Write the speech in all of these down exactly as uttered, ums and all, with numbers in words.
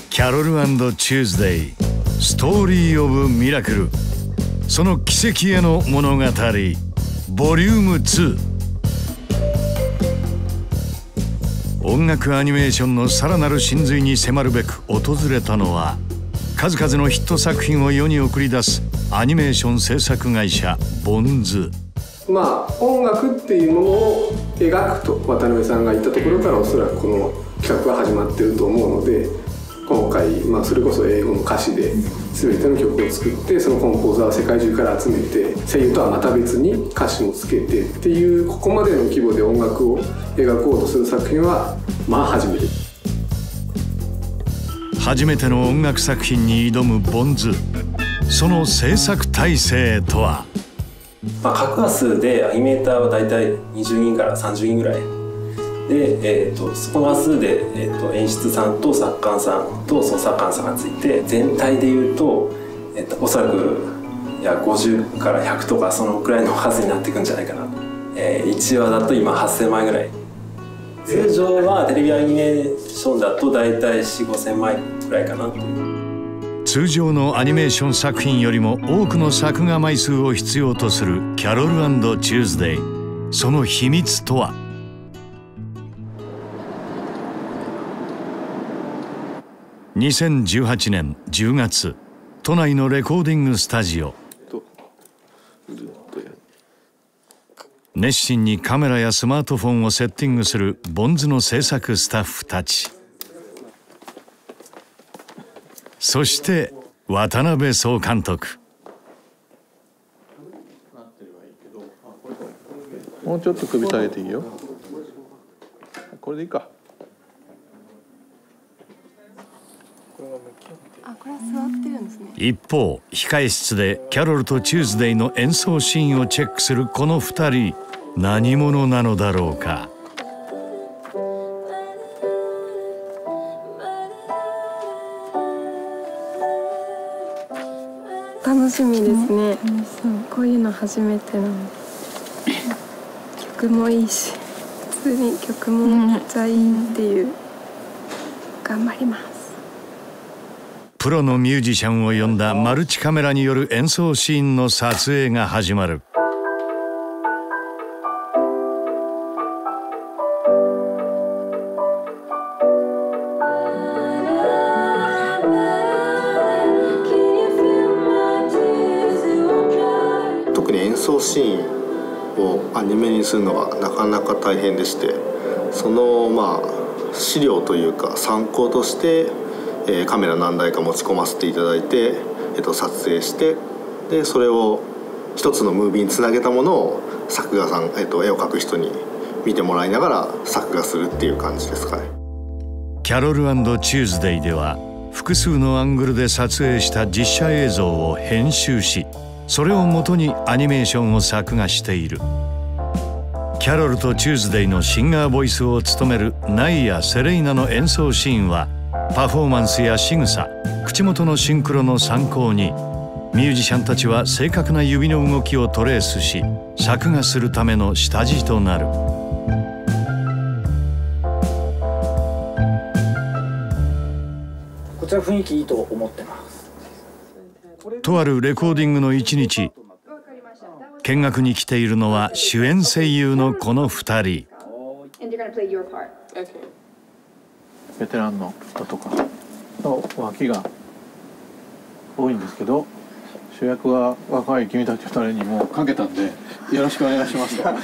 キャロル&チューズデイストーリー・オブ・ミラクル、その奇跡への物語ボリュームツー。音楽アニメーションのさらなる真髄に迫るべく訪れたのは、数々のヒット作品を世に送り出すアニメーション制作会社ボンズ。 まあ音楽っていうものを描くと渡辺さんが言ったところから、おそらくこの企画は始まってると思うので、今回、まあ、それこそ英語の歌詞で全ての曲を作って、そのコンポーザーを世界中から集めて、声優とはまた別に歌詞もつけてっていう、ここまでの規模で音楽を描こうとする作品はまあ初めて。 初めての音楽作品に挑むボンズ。その制作体制とは。 まあ、各話数でアニメーターはだいたいにじゅうにんからさんじゅうにんぐらいで、えー、とそこの話数で、えー、と演出さんと作家さんと捜査官さんがついて、全体でいうと、えー、とおそらくいやごじゅうからひゃくとかそのくらいの数になっていくんじゃないかな。えー、いちわだと今はっせんまんえんぐらい。通常はテレビアニメーションだとだいたいよん、ごせんまんえんくらいかなっていう。 通常のアニメーション作品よりも多くの作画枚数を必要とするキャロル&チューズデイ。その秘密とは。にせんじゅうはちねんじゅうがつ、都内のレコーディングスタジオ。熱心にカメラやスマートフォンをセッティングするボンズの制作スタッフたち。そして渡辺総監督。 もうちょっと首下げていいよ。これでいいか。 あ、これは座ってるんですね。 一方、控え室でキャロルとチューズデイの演奏シーンをチェックするこの二人、何者なのだろうか。 楽しみですね。こういうの初めてなの。曲もいいし、普通に曲もめっちゃいいっていう。頑張ります。 プロのミュージシャンを呼んだマルチカメラによる演奏シーンの撮影が始まる。 特に演奏シーンをアニメにするのがなかなか大変でして、そのまあ資料というか参考としてえー、カメラ何台か持ち込ませていただいて、えー、と撮影して、でそれを一つのムービーにつなげたものを作画さん、えー、と絵を描く人に見てもらいながら作画するっていう感じですかね。 キャロル&チューズデイでは複数のアングルで撮影した実写映像を編集し、それをもとにアニメーションを作画している。キャロルとチューズデイのシンガーボイスを務めるナイやセレイナの演奏シーンは、パフォーマンスや仕草、口元のシンクロの参考に、ミュージシャンたちは正確な指の動きをトレースし、作画するための下地となる。 こちら雰囲気いいと思ってます。 とあるレコーディングの一日、見学に来ているのは主演声優のこの二人。 ベテランの人とかの脇が多いんですけど、主役は若い君たちふたりにもかけたんで、よろしくお願いしますとあ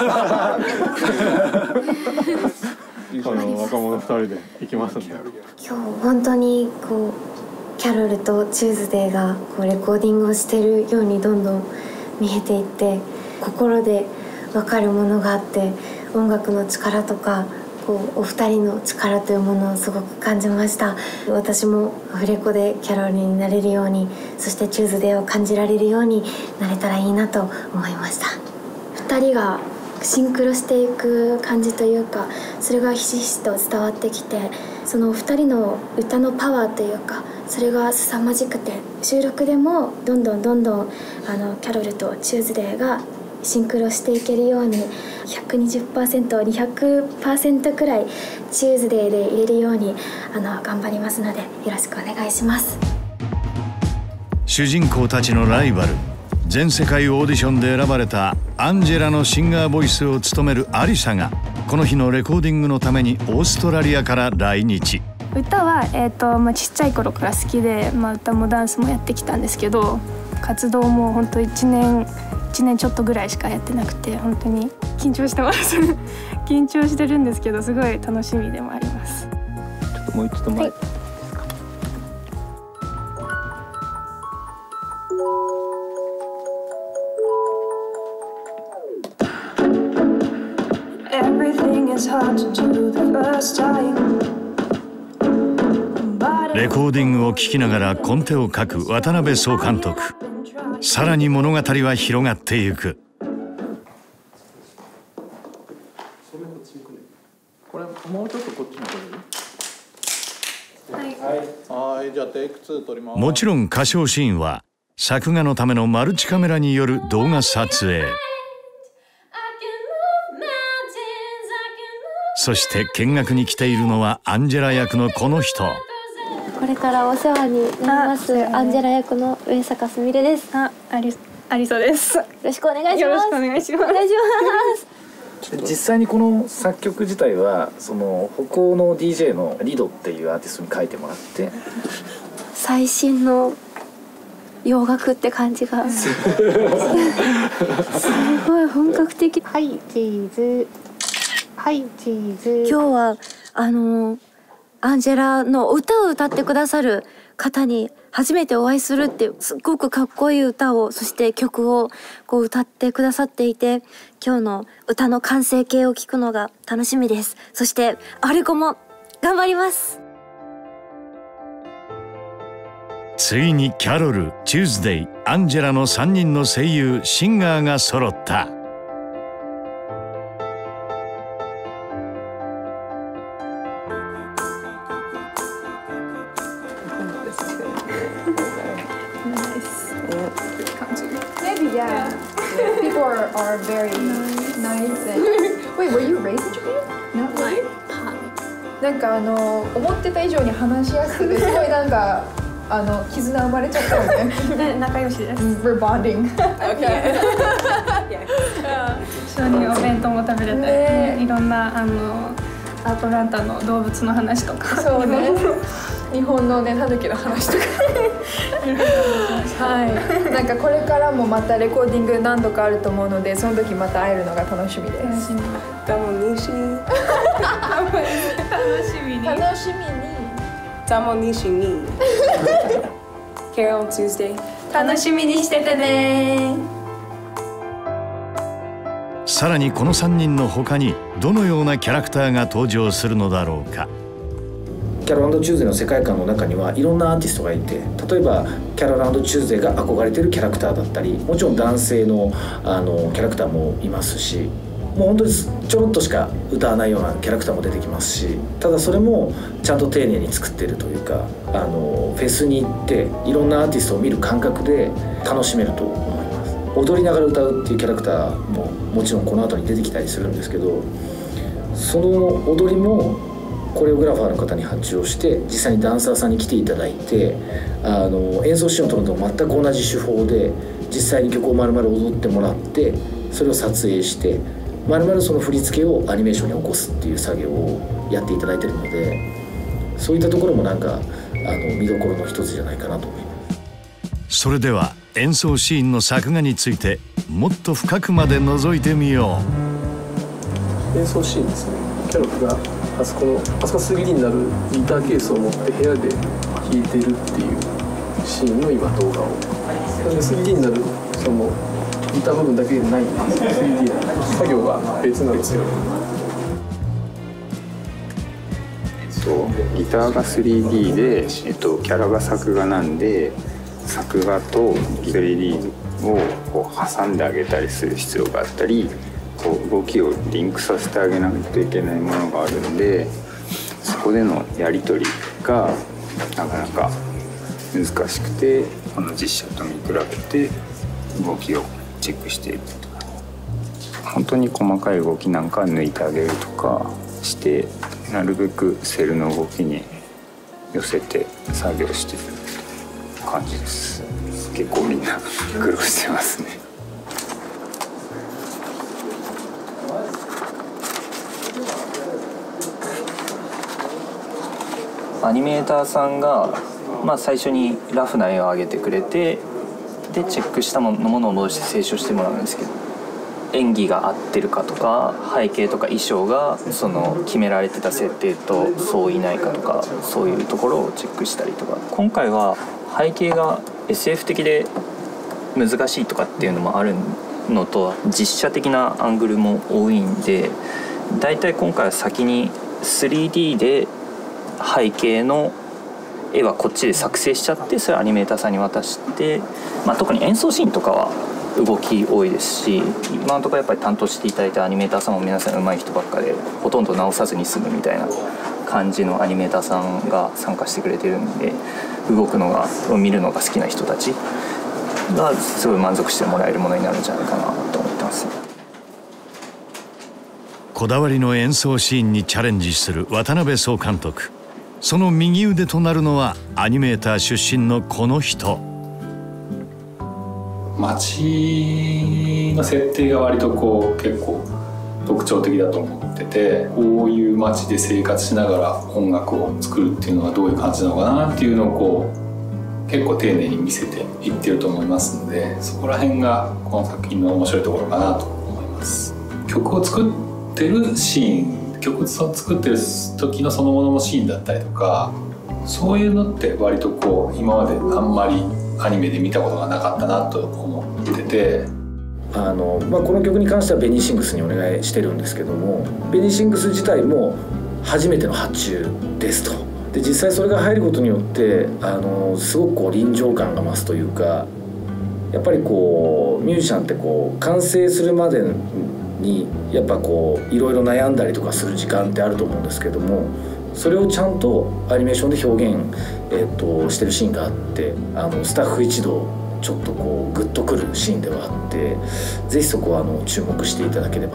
の若者ふたりで行きますんで。 今日本当にこうキャロルとチューズデイがこうレコーディングをしているようにどんどん見えていって、心で分かるものがあって、音楽の力とかこうお二人の力というものをすごく感じました。私もアフレコでキャロルになれるように、そしてチューズデイを感じられるようになれたらいいなと思いました。二人がシンクロしていく感じというか、それがひしひしと伝わってきて、その二人の歌のパワーというか、それが凄まじくて、収録でもどんどんどんどんあのキャロルとチューズデイがシンクロしていけるように ひゃくにじゅっパーセント、にひゃくパーセント くらいチューズデーで入れるようにあの頑張りますのでよろしくお願いします。 主人公たちのライバル、全世界オーディションで選ばれたアンジェラのシンガーボイスを務めるアリサがこの日のレコーディングのためにオーストラリアから来日。 歌は、えーとまあ、ちっちゃい頃から好きで、まあ、歌もダンスもやってきたんですけど、活動も本当いちねんいちねんちょっとぐらいしかやってなくて本当に緊張してます緊張してるんですけどすごい楽しみでもあります。 ちょっともう一度前、はい、 レコーディングを聴きながらコンテを書く渡辺総監督。さらに物語は広がっていく。 これもうちょっとこっちに来る？はい。はい、じゃあテイクツー撮ります。 もちろん歌唱シーンは作画のためのマルチカメラによる動画撮影。そして見学に来ているのはアンジェラ役のこの人。 これからお世話になりますアンジェラ役の上坂すみれです。 あ、あり、ありそうです。よろしくお願いします。 よろしくお願いします。 お願いします。実際にこの作曲自体はその北欧の ディージェー のリドっていうアーティストに書いてもらって、 最新の洋楽って感じがすごい本格的。はいチーズ、はいチーズ。今日はあのアンジェラの歌を歌ってくださる方に初めてお会いするっていうすっごくかっこいい歌を、そして曲をこう歌ってくださっていて、今日の歌の完成形を聞くのが楽しみです。そしてアレコも頑張ります。 ついにキャロル、チューズデイ、アンジェラのさんにんの声優シンガーが揃った。 Yeah, people are, are very nice and wait, were you raised in Japan? No, really? なんかあの思ってた以上に話しやすくてすごいなんかあの絆生まれちゃったよね。 仲良しです。 We're bonding. Okay. 一緒にお弁当も食べれて、ね、いろんなあのアトランタの動物の話とか。 そうね。日本のね、タヌキの話とかはい、なんかこれからもまたレコーディング何度かあると思うので、その時また会えるのが楽しみです。 楽しみ楽しみに楽しみに楽しみにCarol on Tuesday 楽しみにしててね。 さらにこのさんにんの他にどのようなキャラクターが登場するのだろうか。 キャロル&チューズデーの世界観の中にはいろんなアーティストがいて、例えばキャロル&チューズデーが憧れてるキャラクターだったり、もちろん男性のあのキャラクターもいますし、もう本当にちょろっとしか歌わないようなキャラクターも出てきますし、ただそれもちゃんと丁寧に作っているというか、あのフェスに行っていろんなアーティストを見る感覚で楽しめると思います。踊りながら歌うっていうキャラクターももちろんこの後に出てきたりするんですけど、その踊りもコレオグラファーの方に発注をして実際にダンサーさんに来ていただいて、あの演奏シーンを撮るのと全く同じ手法で実際に曲を丸々踊ってもらって、それを撮影して丸々その振り付けをアニメーションに起こすっていう作業をやっていただいているので、そういったところもなんかあの見どころの一つじゃないかなと思います。 それでは演奏シーンの作画についてもっと深くまで覗いてみよう。演奏シーンですね。キャロルがあそこのあそこ スリーディー になるギターケースを持って部屋で弾いてるっていうシーンの今動画を。なんで スリーディー になるそのギター部分だけでないんですよ。スリーディー 作業が別なんですよ。 ギターが スリーディー で、えっと、キャラが作画なんで、作画と スリーディー をこう挟んであげたりする必要があったり、こう動きをリンクさせてあげないといけないものがあるんで、そこでのやり取りがなかなか難しくて、この実写と見比べて動きをチェックしていると。 本当に細かい動きなんかは抜いてあげるとかしてなるべくセルの動きに寄せて作業してる感じです。結構みんな苦労してますね。 アニメーターさんが、まあ、最初にラフな絵を上げてくれて、でチェックしたものを戻して清書してもらうんですけど、演技が合ってるかとか背景とか衣装がその決められてた設定と相違ないかとか、そういうところをチェックしたりとか。今回は背景が エスエフ 的で難しいとかっていうのもあるのと、実写的なアングルも多いんで、だいたい今回は先に スリーディー で背景の絵はこっちで作成しちゃって、それをアニメーターさんに渡して、まあ、特に演奏シーンとかは動き多いですし、今のところやっぱり担当していただいたアニメーターさんも皆さん上手い人ばっかで、ほとんど直さずに済むみたいな感じのアニメーターさんが参加してくれてるんで、動くのが見るのが好きな人たちがすごい満足してもらえるものになるんじゃないかなと思ってます。 こだわりの演奏シーンにチャレンジする渡辺総監督。その右腕となるのはアニメーター出身のこの人。 街の設定が割とこう結構特徴的だと思ってて、こういう街で生活しながら音楽を作るっていうのはどういう感じなのかなっていうのをこう結構丁寧に見せていってると思いますので、そこら辺がこの作品の面白いところかなと思います。曲を作ってるシーン、曲を作ってる時のそのもののシーンだったりとか、そういうのって割とこう今まであんまりアニメで見たことがなかったなと思ってて、 あの、まあ、この曲に関してはベニーシングスにお願いしてるんですけども、ベニーシングス自体も初めての発注ですと。で実際それが入ることによってあのすごくこう臨場感が増すというか、やっぱりこうミュージシャンってこう完成するまでにやっぱこういろいろ悩んだりとかする時間ってあると思うんですけども、それをちゃんとアニメーションで表現、えー、としてるシーンがあって、あのスタッフ一同ちょっとこうグッとくるシーンではあって、ぜひそこはあの注目していただければ。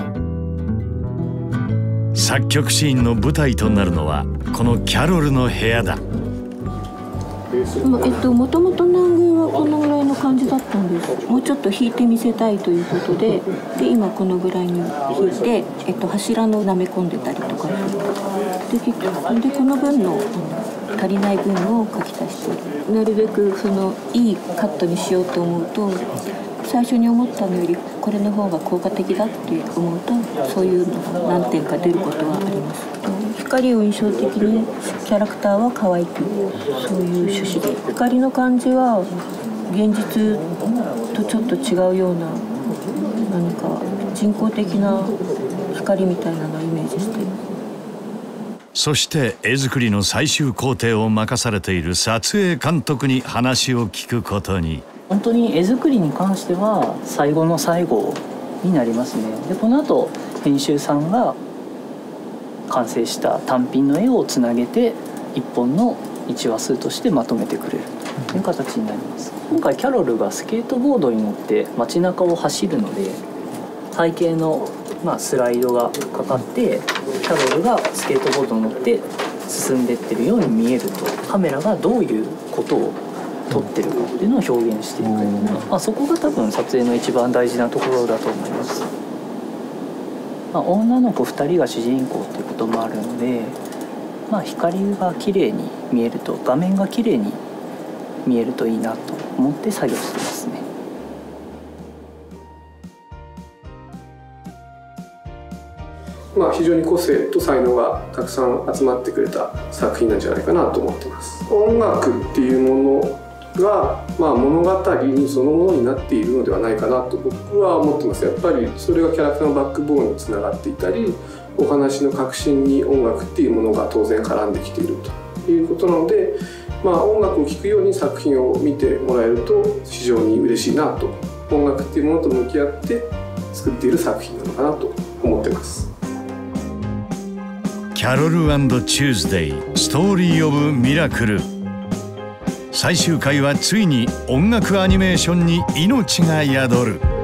作曲シーンの舞台となるのはこのキャロルの部屋だ。 まえっと、もともとのアングルはこのぐらいの感じだったんです。もうちょっと弾いてみせたいということで、で今このぐらいに弾いて、えっと、柱の舐め込んでたりとかで、でこの分の足りない分を書き足して、なるべくそのいいカットにしようと思うと、最初に思ったのよりこれの方が効果的だって思うと、そういうのが何点か出ることはあります。光を印象的にキャラクターは可愛く、そういう趣旨で、光の感じは現実とちょっと違うような、何か人工的な光みたいなのをイメージしています。 そして絵作りの最終工程を任されている撮影監督に話を聞くことに。 本当に絵作りに関しては最後の最後になりますね。でこの後編集さんが完成した単品の絵をつなげて一本の一話数としてまとめてくれるという形になります。今回キャロルがスケートボードに乗って街中を走るので、背景のまあスライドがかかってキャロルがスケートボードに乗って進んでいってるように見えると、カメラがどういうことを撮ってるかっていうのを表現していく、まあ、そこが多分撮影の一番大事なところだと思います。まあ、女の子ふたりが主人公っていうこともあるので、まあ、光が綺麗に見えると、画面が綺麗に見えるといいなと思って作業してますね。 まあ、非常に個性と才能がたくさん集まってくれた作品なんじゃないかなと思ってます。音楽っていうものが、まあ、物語にそのものになっているのではないかなと僕は思ってます。やっぱりそれがキャラクターのバックボーンにつながっていたり、お話の核心に音楽っていうものが当然絡んできているということなので、まあ、音楽を聴くように作品を見てもらえると非常に嬉しいなと、音楽っていうものと向き合って作っている作品なのかなと思ってます。 キャロル&チューズデイストーリー・オブ・ミラクル。最終回はついに音楽アニメーションに命が宿る。